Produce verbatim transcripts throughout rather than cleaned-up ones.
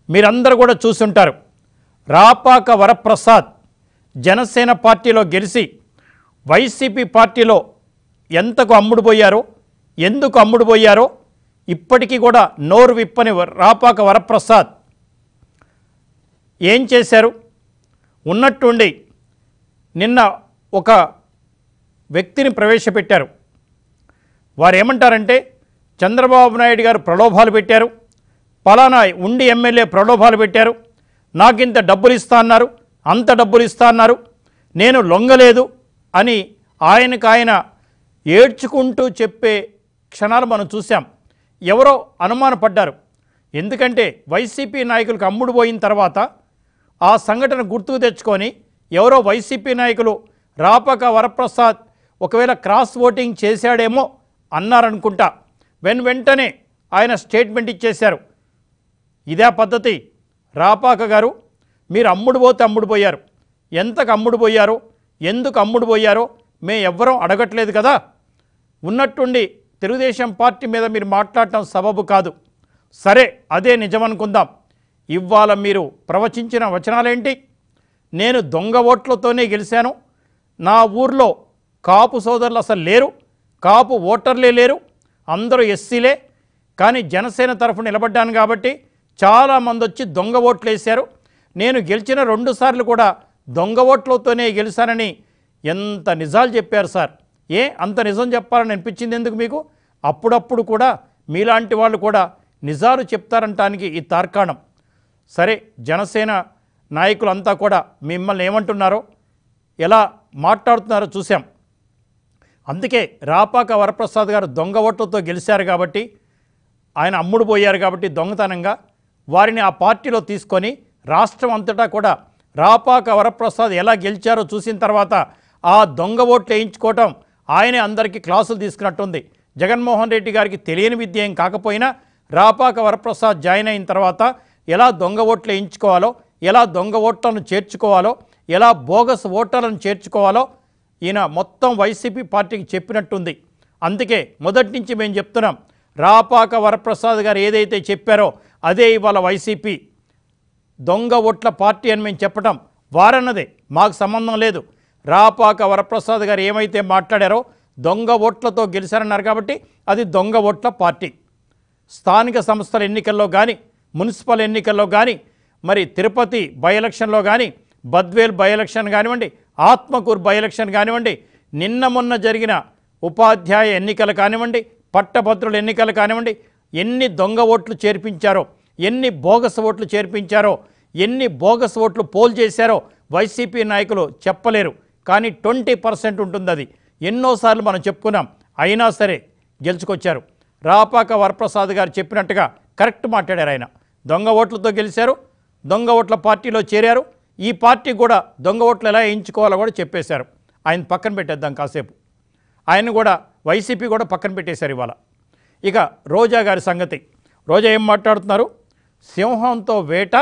మీరందరూ కూడా చూసుంటారు. రాపాక వరప్రసాద్ జనసేన పార్టీలో గెలిచి వైసీపీ పార్టీలో ఎంతకు అమ్ముడుపోయారో, ఎందుకు అమ్ముడుపోయారో ఇప్పటికీ కూడా నోరు విప్పని రాపాక వరప్రసాద్ ఏం చేశారు? ఉన్నట్టుండి నిన్న ఒక వ్యక్తిని ప్రవేశపెట్టారు. వారు ఏమంటారంటే చంద్రబాబు నాయుడు గారు ప్రలోభాలు పెట్టారు, పలానా ఉండి ఎమ్మెల్యే ప్రలోభాలు పెట్టారు, నాకింత డబ్బులు ఇస్తా అన్నారు, అంత డబ్బులు ఇస్తా అన్నారు, నేను లొంగలేదు అని ఆయనకు ఆయన ఏడ్చుకుంటూ చెప్పే క్షణాలు మనం చూసాం. ఎవరో అనుమానపడ్డారు. ఎందుకంటే వైసీపీ నాయకులకు అమ్ముడు పోయిన తర్వాత ఆ సంఘటన గుర్తుకు తెచ్చుకొని ఎవరో వైసీపీ నాయకులు రాపాక వరప్రసాద్ ఒకవేళ క్రాస్ ఓటింగ్ చేశాడేమో అన్నారనుకుంటా. వెన్ వెంటనే ఆయన స్టేట్మెంట్ ఇచ్చేశారు. ఇదే పద్ధతి రాపాక గారు, మీరు అమ్ముడు పోతే అమ్ముడు పోయారు, ఎంతకు అమ్ముడు పోయారో, ఎందుకు అమ్ముడు పోయారో మే ఎవ్వరూ అడగట్లేదు కదా. ఉన్నట్టుండి తెలుగుదేశం పార్టీ మీద మీరు మాట్లాడటం సబబు కాదు. సరే, అదే నిజమనుకుందాం. ఇవాళ మీరు ప్రవచించిన వచనాలేంటి? నేను దొంగ ఓట్లతోనే గెలిచాను, నా ఊర్లో కాపు సోదరులు అసలు లేరు, కాపు ఓటర్లే లేరు, అందరూ ఎస్సీలే, కానీ జనసేన తరఫు నిలబడ్డాను కాబట్టి చాలామంది వచ్చి దొంగ ఓట్లు వేశారు, నేను గెలిచిన రెండు సార్లు కూడా దొంగ ఓట్లతోనే గెలిచానని ఎంత నిజాలు చెప్పారు సార్. ఏ అంత నిజం చెప్పాలని అనిపించింది ఎందుకు మీకు? అప్పుడప్పుడు కూడా మీలాంటి వాళ్ళు కూడా నిజాలు చెప్తారంటానికి ఈ తార్కాణం. సరే, జనసేన నాయకులంతా కూడా మిమ్మల్ని ఏమంటున్నారో, ఎలా మాట్లాడుతున్నారో చూసాం. అందుకే రాపాక వరప్రసాద్ గారు దొంగ ఓట్లతో గెలిచారు కాబట్టి, ఆయన అమ్ముడు పోయారు కాబట్టి దొంగతనంగా వారిని ఆ పార్టీలో తీసుకొని రాష్ట్రం అంతటా కూడా రాపాక వరప్రసాద్ ఎలా గెలిచారో చూసిన తర్వాత ఆ దొంగ ఓట్లు వేయించుకోవటం ఆయనే అందరికీ క్లాసులు తీసుకున్నట్టుంది. జగన్మోహన్ రెడ్డి గారికి తెలియని విద్య ఏం కాకపోయినా రాపాక వరప్రసాద్ జాయిన్ అయిన తర్వాత ఎలా దొంగ ఓట్లు వేయించుకోవాలో, ఎలా దొంగ ఓట్లను చేర్చుకోవాలో, ఎలా బోగస్ ఓటర్లను చేర్చుకోవాలో ఈయన మొత్తం వైసీపీ పార్టీకి చెప్పినట్టుంది. అందుకే మొదటి నుంచి మేము చెప్తున్నాం, రాపాక వరప్రసాద్ గారు ఏదైతే చెప్పారో అదే ఇవాళ వైసీపీ దొంగ ఓట్ల పార్టీ అని మేము చెప్పటం వారన్నదే, మాకు సంబంధం లేదు. రాపాక వరప్రసాద్ గారు ఏమైతే మాట్లాడారో దొంగ ఓట్లతో గెలిచారన్నారు కాబట్టి అది దొంగ ఓట్ల పార్టీ. స్థానిక సంస్థల ఎన్నికల్లో కానీ, మున్సిపల్ ఎన్నికల్లో కానీ, మరి తిరుపతి బై ఎలక్షన్లో కానీ, బద్వేల్ బై ఎలక్షన్ కానివ్వండి, ఆత్మకూరు బై ఎలక్షన్ కానివ్వండి, నిన్న మొన్న జరిగిన ఉపాధ్యాయ ఎన్నికలు కానివ్వండి, పట్టభద్రుల ఎన్నికలు కానివ్వండి, ఎన్ని దొంగ ఓట్లు చేర్పించారో, ఎన్ని బోగస్ ఓట్లు చేర్పించారో, ఎన్ని బోగస్ ఓట్లు పోల్ చేశారో వైసీపీ నాయకులు చెప్పలేరు. కానీ ట్వంటీ పర్సెంట్ ఉంటుంది. అది ఎన్నోసార్లు మనం చెప్పుకున్నాం, అయినా సరే గెలుచుకొచ్చారు. రాపాక వరప్రసాద్ గారు చెప్పినట్టుగా కరెక్ట్ మాట్లాడారు. ఆయన దొంగ ఓట్లతో గెలిచారు, దొంగ ఓట్ల పార్టీలో చేరారు. ఈ పార్టీ కూడా దొంగ ఓట్లు ఎలా వేయించుకోవాలో కూడా చెప్పేశారు. ఆయన పక్కన పెట్టేద్దాం కాసేపు, ఆయన కూడా వైసీపీ కూడా పక్కన పెట్టేశారు ఇవాళ. ఇక రోజా గారి సంగతి, రోజా ఏం మాట్లాడుతున్నారు? సింహంతో వేట,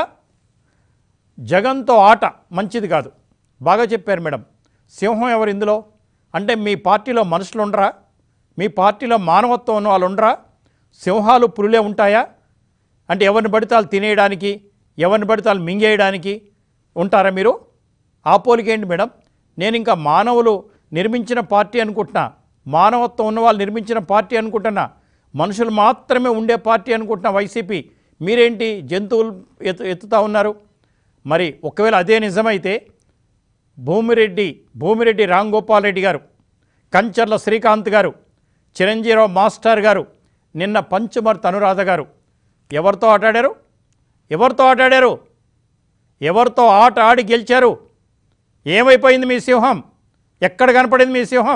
జగన్తో ఆట మంచిది కాదు. బాగా చెప్పారు మేడం. సింహం ఎవరు ఇందులో? అంటే మీ పార్టీలో మనుషులు ఉండరా? మీ పార్టీలో మానవత్వం ఉన్న వాళ్ళు ఉండరా? సింహాలు పులులే ఉంటాయా? అంటే ఎవరిని పడితే వాళ్ళు తినేయడానికి, ఎవరిని పడితే వాళ్ళు మింగేయడానికి ఉంటారా మీరు? ఆ పోలికేంటి మేడం? నేను ఇంకా మానవులు నిర్మించిన పార్టీ అనుకుంటున్నా, మానవత్వం ఉన్న వాళ్ళు నిర్మించిన పార్టీ అనుకుంటున్నా, మనుషులు మాత్రమే ఉండే పార్టీ అనుకుంటున్నా వైసీపీ. మీరేంటి జంతువులు ఎత్తు ఎత్తుతా ఉన్నారు? మరి ఒకవేళ అదే నిజమైతే భూమిరెడ్డి భూమిరెడ్డి రామ్ గోపాల్ రెడ్డి గారు, కంచర్ల శ్రీకాంత్ గారు, చిరంజీరావు మాస్టర్ గారు, నిన్న పంచుమర్తి అనురాధ గారు ఎవరితో ఆటాడారు? ఎవరితో ఆటాడారు? ఎవరితో ఆట ఆడి గెలిచారు? ఏమైపోయింది మీ సింహం? ఎక్కడ కనపడింది మీ సింహం?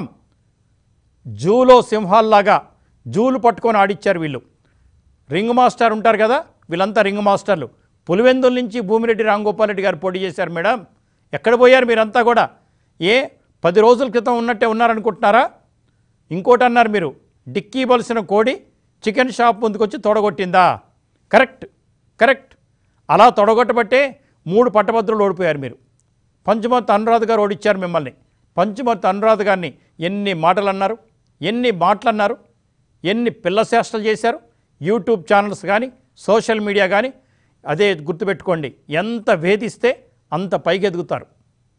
జూలో సింహాల్లాగా జూలు పట్టుకొని ఆడిచ్చారు వీళ్ళు. రింగ్ మాస్టర్ ఉంటారు కదా, వీళ్ళంతా రింగ్ మాస్టర్లు. పులివెందుల నుంచి భూమిరెడ్డి రామ్ గోపాల్ రెడ్డి గారు పోటీ చేశారు మేడం. ఎక్కడ పోయారు మీరంతా కూడా? ఏ పది రోజుల క్రితం ఉన్నట్టే ఉన్నారనుకుంటున్నారా? ఇంకోటి అన్నారు మీరు, డిక్కీ బలిసిన కోడి చికెన్ షాప్ ముందుకు వచ్చి తొడగొట్టిందా? కరెక్ట్ కరెక్ట్ అలా తొడగొట్టబట్టే మూడు పట్టభద్రులు ఓడిపోయారు మీరు. పంచుమర్తి అనురాధ గారు ఓడిచ్చారు మిమ్మల్ని. పంచుమర్తి అనురాధ గారిని ఎన్ని మాటలు అన్నారు, ఎన్ని మాటలు అన్నారు, ఎన్ని పిల్ల చేష్టలు చేశారు. యూట్యూబ్ ఛానల్స్ కానీ, సోషల్ మీడియా కానీ, అదే గుర్తుపెట్టుకోండి, ఎంత వేధిస్తే అంత పైకి ఎదుగుతారు.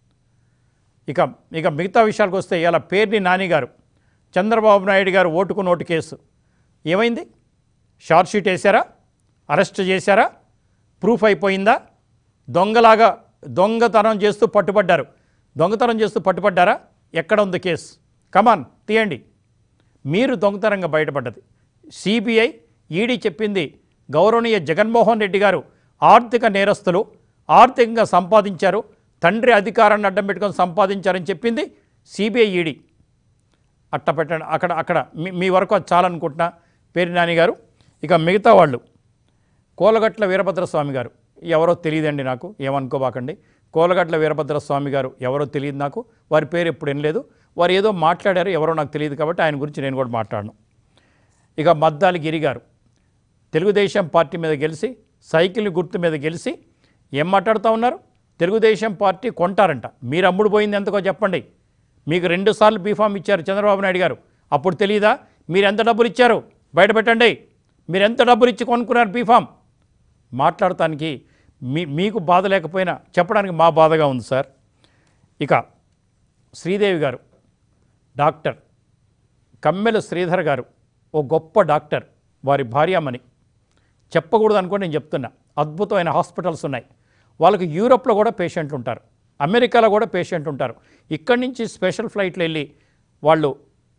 ఇక ఇక మిగతా విషయాలకు వస్తే ఇలా పేర్ని నాని గారు చంద్రబాబు నాయుడు గారు ఓటుకు నోటు కేసు ఏమైంది? షార్ట్ షీట్ వేశారా? అరెస్ట్ చేశారా? ప్రూఫ్ అయిపోయిందా? దొంగలాగా దొంగతనం చేస్తూ పట్టుబడ్డారు. దొంగతనం చేస్తూ పట్టుబడ్డారా? ఎక్కడ ఉంది కేసు? కమాన్ తీయండి. మీరు దొంగతనంగా బయటపడ్డది. సిబిఐ ఈడీ చెప్పింది గౌరవనీయ జగన్మోహన్ రెడ్డి గారు ఆర్థిక నేరస్తులు, ఆర్థికంగా సంపాదించారు, తండ్రి అధికారాన్ని అడ్డం పెట్టుకొని సంపాదించారని చెప్పింది సిబిఐ ఈడీ. అట్ట పెట్టండి అక్కడ అక్కడ మీ మీ వరకు అది చాలనుకుంటున్నా పేరు నాని గారు. ఇక మిగతా వాళ్ళు కోలగట్ల వీరభద్రస్వామి గారు ఎవరో తెలియదండి నాకు, ఏమనుకోబాకండి. కోలగట్ల వీరభద్రస్వామి గారు ఎవరో తెలియదు నాకు, వారి పేరు ఎప్పుడు వినలేదు. వారు ఏదో మాట్లాడారు, ఎవరో నాకు తెలియదు కాబట్టి ఆయన గురించి నేను కూడా మాట్లాడను. ఇక మద్దాలి గిరి గారు తెలుగుదేశం పార్టీ మీద గెలిచి సైకిల్ గుర్తు మీద గెలిచి ఏం మాట్లాడుతూ ఉన్నారు? తెలుగుదేశం పార్టీ కొంటారంట. మీరు అమ్ముడు పోయింది ఎంతకో చెప్పండి. మీకు రెండు సార్లు బీఫామ్ ఇచ్చారు చంద్రబాబు నాయుడు గారు, అప్పుడు తెలియదా? మీరు ఎంత డబ్బులు ఇచ్చారు బయట పెట్టండి. మీరు ఎంత డబ్బులు ఇచ్చి కొనుక్కున్నారు బీఫామ్? మాట్లాడటానికి మీ మీకు బాధ లేకపోయినా చెప్పడానికి మా బాధగా ఉంది సార్. ఇక శ్రీదేవి గారు డాక్టర్, కమ్మెల శ్రీధర్ గారు ఓ గొప్ప డాక్టర్, వారి భార్యామణి. చెప్పకూడదు అనుకోండి, నేను చెప్తున్నా. అద్భుతమైన హాస్పిటల్స్ ఉన్నాయి. వాళ్ళకి యూరోప్లో కూడా పేషెంట్లు ఉంటారు, అమెరికాలో కూడా పేషెంట్లు ఉంటారు. ఇక్కడి నుంచి స్పెషల్ ఫ్లైట్లు వెళ్ళి వాళ్ళు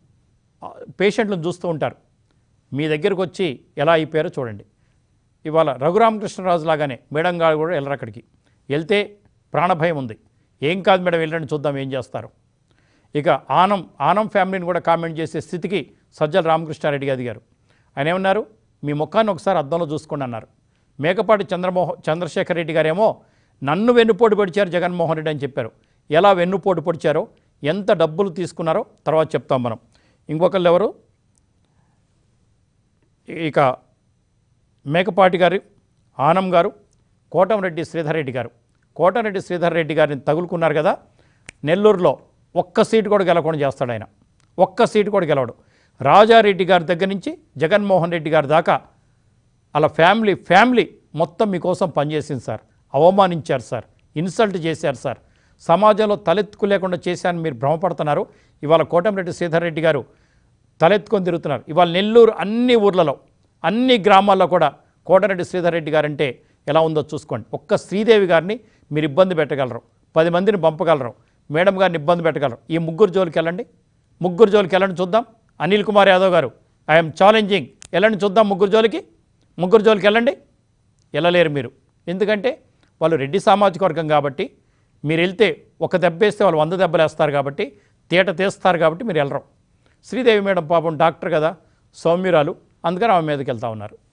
పేషెంట్లను చూస్తూ ఉంటారు. మీ దగ్గరకు వచ్చి ఎలా అయిపోయారో చూడండి. ఇవాళ రఘురామకృష్ణరాజు లాగానే మేడం గారు కూడా వెళ్ళరు. అక్కడికి వెళ్తే ప్రాణభయం ఉంది. ఏం కాదు మేడం, వెళ్ళండి చూద్దాం ఏం చేస్తారు. ఇక ఆనం ఆనం ఫ్యామిలీని కూడా కామెంట్ చేసే స్థితికి సజ్జల రామకృష్ణారెడ్డి గారి గారు ఆయన ఏమన్నారు? మీ ముఖాన్ని ఒకసారి అద్దంలో చూసుకోండి అన్నారు. మేకపాటి చంద్రమోహన్ చంద్రశేఖర్ రెడ్డి గారేమో నన్ను వెన్నుపోటు పొడిచారు జగన్మోహన్ రెడ్డి అని చెప్పారు. ఎలా వెన్నుపోటు పొడిచారో, ఎంత డబ్బులు తీసుకున్నారో తర్వాత చెప్తాం మనం. ఇంకొకళ్ళు ఎవరు? ఇక మేకపాటి గారు, ఆనం గారు, కోటంరెడ్డి శ్రీధర్ రెడ్డి గారు. కోటంరెడ్డి శ్రీధర్ రెడ్డి గారిని తగులుకున్నారు కదా, నెల్లూరులో ఒక్క సీటు కూడా గెలవకుండా చేస్తాడు ఆయన. ఒక్క సీటు కూడా గెలవడు. రాజారెడ్డి గారి దగ్గర నుంచి జగన్మోహన్ రెడ్డి గారి దాకా అలా ఫ్యామిలీ ఫ్యామిలీ మొత్తం మీకోసం పనిచేసింది సార్. అవమానించారు సార్, ఇన్సల్ట్ చేశారు సార్, సమాజంలో తలెత్తుకోలేకుండా చేశారని మీరు భ్రమపడుతున్నారు. ఇవాళ కోటంరెడ్డి శ్రీధర్ రెడ్డి గారు తలెత్తుకొని తిరుగుతున్నారు. ఇవాళ నెల్లూరు అన్ని ఊర్లలో అన్ని గ్రామాల్లో కూడా కోటంరెడ్డి శ్రీధర్ రెడ్డి గారంటే ఎలా ఉందో చూసుకోండి. ఒక్క శ్రీదేవి గారిని మీరు ఇబ్బంది పెట్టగలరు, పది మందిని పంపగలరు, మేడం గారిని ఇబ్బంది పెట్టగలరు. ఈ ముగ్గురు జోలికి వెళ్ళండి, ముగ్గురు జోలికి వెళ్ళండి చూద్దాం. అనిల్ కుమార్ యాదవ్ గారు, ఐఎమ్ ఛాలెంజింగ్, వెళ్ళండి చూద్దాం ముగ్గురు జోలికి. ముగ్గురు జోలికి వెళ్ళండి. వెళ్ళలేరు మీరు, ఎందుకంటే వాళ్ళు రెడ్డి సామాజిక వర్గం కాబట్టి. మీరు వెళ్తే ఒక దెబ్బ వేస్తే వాళ్ళు వంద దెబ్బలు వేస్తారు కాబట్టి, తీట తీస్తారు కాబట్టి మీరు వెళ్ళరు. శ్రీదేవి మేడం పాపం డాక్టర్ కదా, సౌమ్యురాలు, అందుకని ఆమె మీదకి వెళ్తూ ఉన్నారు.